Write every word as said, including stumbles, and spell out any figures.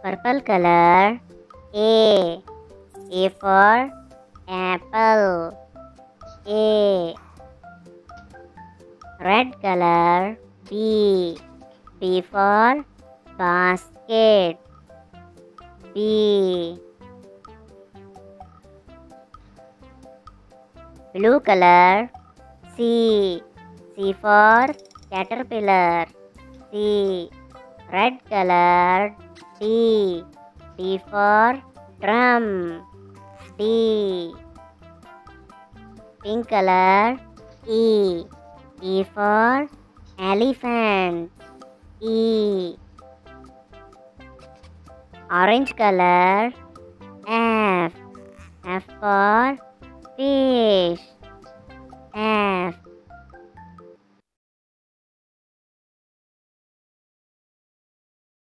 Purple color. A. A for apple. A. Red color. B. B for basket. B. Blue color. C. C for caterpillar. C. Red color. D. D for drum. D. Pink color. E. E for elephant. E. Orange color. F. F for fish. F.